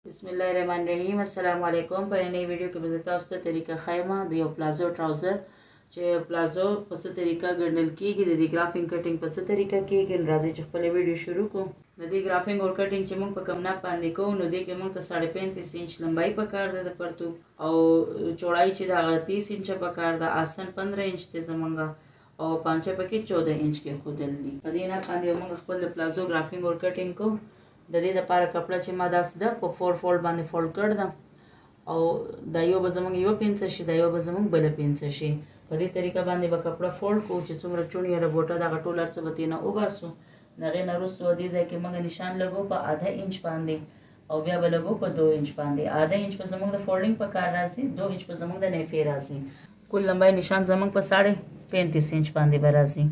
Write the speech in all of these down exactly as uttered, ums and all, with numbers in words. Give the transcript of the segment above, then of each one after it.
बिस्मिल्लाहिर्रहमानिर्रहीम अस्सलाम वालेकुम। په نئی ویډیو کې به تاسو ته طریقه خیمه د یو پلازو ټراوزر چې پلازو په څه طریقه ګڼل کیږي د دې ګرافینګ کټینګ په څه طریقه کیږي. راځي چې خپل ویډیو شروع کوو. د دې ګرافینګ اور کټینګ چې موږ په کم ناپ باندې کوو نو دې کې موږ ته ساڑھے پینتیس انچ لمبای پکار ده د پرتوب او چوڑای چې دا تیس انچ پکار ده. آسن پندرہ انچ ته زمونږه او پانچه پکې چودہ انچ کې خودل دي. په دې نه باندې موږ خپل پلازو ګرافینګ اور کټینګ کوو. د دې لپاره کپڑا چې ما داسې ده په فور فولډ باندې فولډ کړ ده او دا یو به زموږ یو پینځه شي، دا یو به زموږ بله پینځه شي. په دې طریقه باندې به کپڑا فولډ کوو چې څومره چونډ یا ربوټه دغه ټول هر څه به ترېنه وباسو. د هغې نه وروسته دې ځای کې موږ نشان لګو په آدھا انچ باندې او بیا به لګو په دو انچ باندې. آدھا انچ په زموږ د فولډینګ په کار راځي، دو انچ په زموږ د نیفې راځي. کل لمبای نشان زموږ په ساڑھے پینتیس انچ باندې به راځي.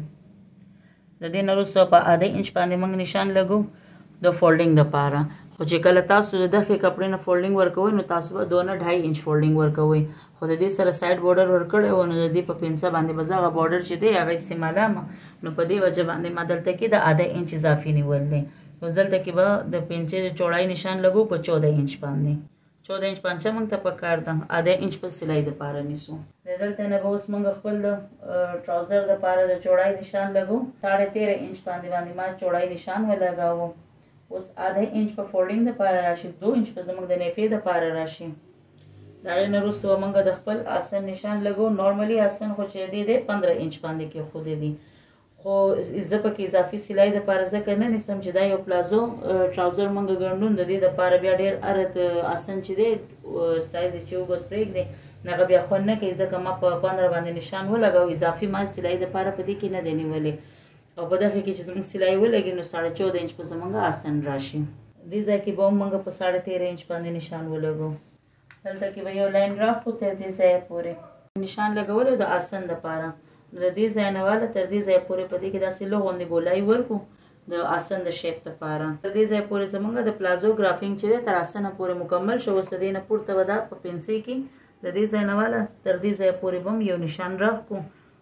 د دې نه وروسته په آدھا انچ باندې موږ نشان لګو د فولډینګ لپاره. خو چې کله تاسو د دغې کپړې نه فولډینګ ورکوئ نو تاسو به دوه نه ډای انچ فولډینګ ورکوئ. خو د دې سره سایډ بارډر ورکړی و نو د دې په پنسه باندې به زه هغه بارډر چې دی هغه استعمالوم. نو په دې وجه باندې ما دلته کې د آدھا انچ اضافي نیول دی. نو دلته کې به د پنچې د چوړای نشان لګو په چودہ انچ باندې. چودہ انچ پنچه موږ ته پکار ده، آدھا انچ په سلای دپاره نیسو. د دلته نه به اوس موږ خپل د ټراوزر دپاره د چوړای نشان لګو. ساڑھے تیرہ انچ باندې باندې ما چوړای نشان ولګاوه. اوس آدھا انچ په فولډینګ دپاره راشي، دو انچ په زموږ د نیفې دپاره راشي. د هغې نه وروسته به موږ د خپل آسن نشان لګو. نارملي آسن خو چې دی دی پندرہ انچ باندې کېښودی دي. خو زه پکې اضافي سلای دپاره ځکه نه نیسم چې دا یو پلازو ټراوزر موږ ګڼو. د دې دپاره بیا ډېر ارت آسن چې دی سایز یې چې اوږد پرېږدي هغه بیا خوند نه کوي. ځکه ما په پندرہ باندې نشان ولګو، اضافي ما سلای دپاره په دې کې نه دی نیولې. او په دغې کې چې زموږ سلای ولګي نو ساڑھے چودہ انچ په زموږ آسن راشي. دې ځای کې به هم موږ په ساڑھے تیرہ انچ باندې نشان ولګو. دلته کې به یو لاین راخو تر دې ځایه پورې نشان لګولو د آسن دپاره. نو د دې ځای نه واله تر دې ځایه پورې په دې کې داسې لږ غوندې ګولای ورکو د آسن د شیپ دپاره. تر دې ځایه پورې زموږ د پلازو ګرافینګ چې دی تر آسنه پورې مکمل شو. اوس د دې نه پورته به دا په پنسۍ کې د دې ځای نه واله تر دې ځایه پورې به هم یو نشان راخکو.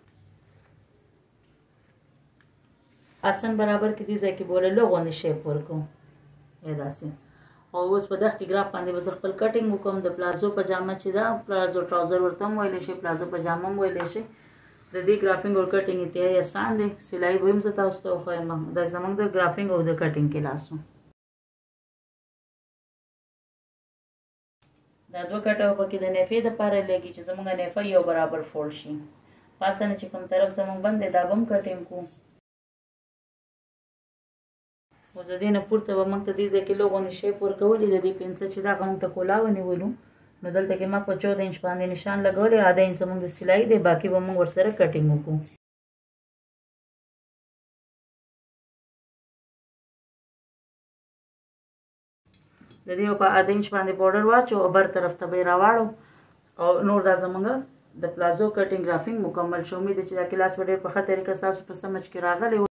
آسن برابر کې دې ځای کې به ولې لږ غوندې شیپ ورکو یا داسې. او اوس په دغه کې ګراف باندې به زه خپل کټینګ وکړم. د پلازو پجامه چې ده پلازو ټراوزر ورته هم ویلی شي، پلازو پجامه هم ویلی شي. د دې ګرافینګ او کټینګ انتهایي اسان دی. سلای به هم زه تاسو ته وښیم. دا زموږ د ګرافینګ او د کټینګ کلاسو. دا دوه کټه پکې د نیفې دپاره لګي چې زموږ نیفه یو برابر فولډ شي. پاسه نه چې کوم طرف زموږ بند دی دا به هم کټینګ کوو. اوس د دې نه پورته به موږ ته دې ځای کې لږ غوندې شیپ ورکولي. د دې پنسه چې دا هغه موږ ته کولا ونیولو نو دلته کې ما په چودہ انچ باندې نشان لګولی. آدھا انچ زموږ د سلای دی، باقي به موږ ورسره کټینګ وکړو. د دې په آدھا انچ باندې بارډر واچو او بر طرف ته به یې راواړو او نور دا زموږ د پلازو کټینګ ګرافینګ مکمل شو. امید ده چې دا کلاس په ډېر په ښه طریقه ستاسو په سمجھ کې راغلی.